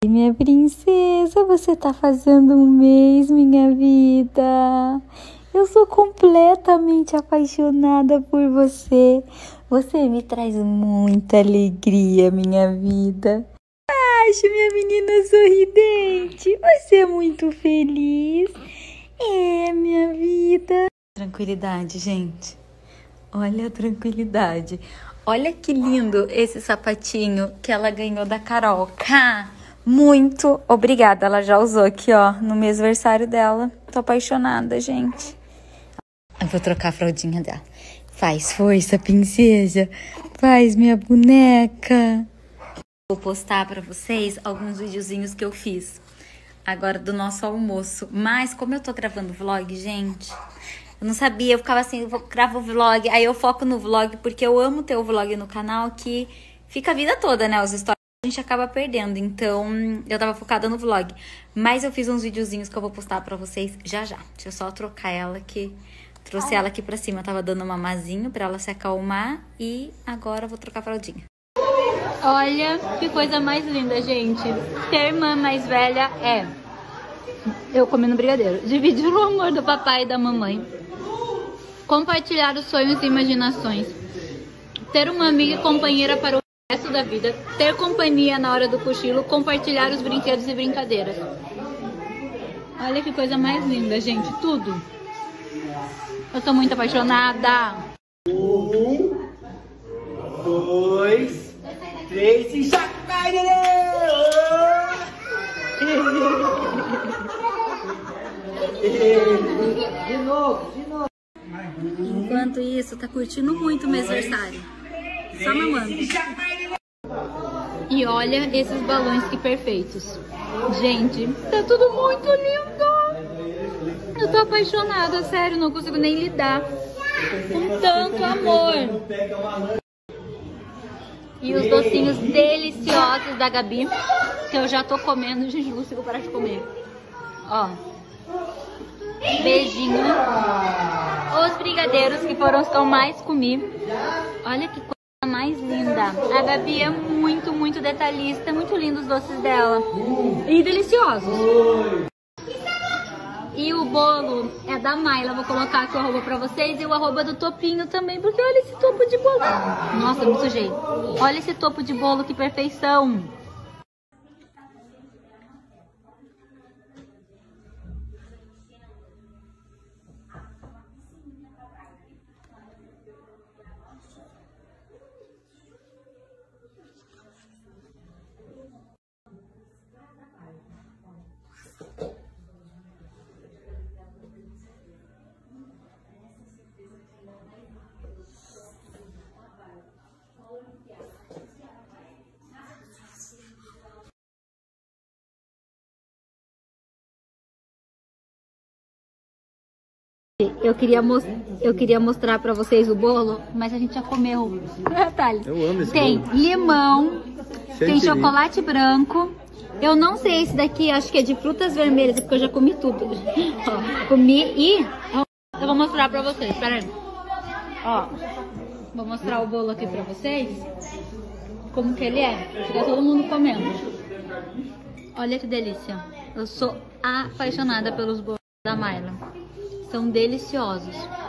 Minha princesa, você tá fazendo um mês, minha vida. Eu sou completamente apaixonada por você. Você me traz muita alegria, minha vida. Acho minha menina sorridente. Você é muito feliz. É, minha vida. Tranquilidade, gente. Olha a tranquilidade. Olha que lindo esse sapatinho que ela ganhou da Carol. Muito obrigada. Ela já usou aqui, ó, no mês aniversário dela. Tô apaixonada, gente. Eu vou trocar a fraldinha dela. Faz força, princesa. Faz, minha boneca. Vou postar pra vocês alguns videozinhos que eu fiz agora do nosso almoço. Mas como eu tô gravando vlog, gente, eu não sabia. Eu ficava assim, eu gravo o vlog, aí eu foco no vlog, porque eu amo ter o vlog no canal, que fica a vida toda, né? Os stories a gente acaba perdendo. Então, eu tava focada no vlog. Mas eu fiz uns videozinhos que eu vou postar pra vocês já já. Deixa eu só trocar ela aqui. Trouxe ela aqui pra cima. Eu tava dando um mamazinho pra ela se acalmar. E agora eu vou trocar a fraldinha. Olha que coisa mais linda, gente. Ter irmã mais velha é eu comendo brigadeiro. Dividir o amor do papai e da mamãe. Compartilhar os sonhos e imaginações. Ter uma amiga e companheira para o resto da vida. Ter companhia na hora do cochilo. Compartilhar os brinquedos e brincadeiras. Olha que coisa mais linda, gente. Tudo. Eu tô muito apaixonada. 1, 2, 3 e já vai, de novo. Enquanto isso, tá curtindo muito o meu aniversário. Só mamando. E olha esses balões que perfeitos. Gente, tá tudo muito lindo. Eu tô apaixonada, sério, não consigo nem lidar com tanto amor. E os docinhos deliciosos da Gabi, que eu já tô comendo, gente, não consigo parar de comer. Ó. Beijinho. Os brigadeiros, que foram os que eu mais comi. Olha que coisa mais linda. A Gabi é muito, muito detalhista. Muito lindos os doces dela. E deliciosos. E o bolo é da Mayla. Vou colocar aqui o arroba pra vocês. E o arroba do topinho também. Porque olha esse topo de bolo. Nossa, me sujei. Olha esse topo de bolo, que perfeição. Eu queria mostrar pra vocês o bolo, mas a gente já comeu. Eu amo esse Tem bolo. Limão, tem Chantilly. chocolate branco. Eu não sei esse daqui, acho que é de frutas vermelhas, porque eu já comi tudo. Ó, comi e eu vou mostrar pra vocês, pera aí. Ó, vou mostrar o bolo aqui pra vocês, como que ele é. Fica todo mundo comendo. Olha que delícia. Eu sou apaixonada pelos bolos da Mayla. São deliciosos.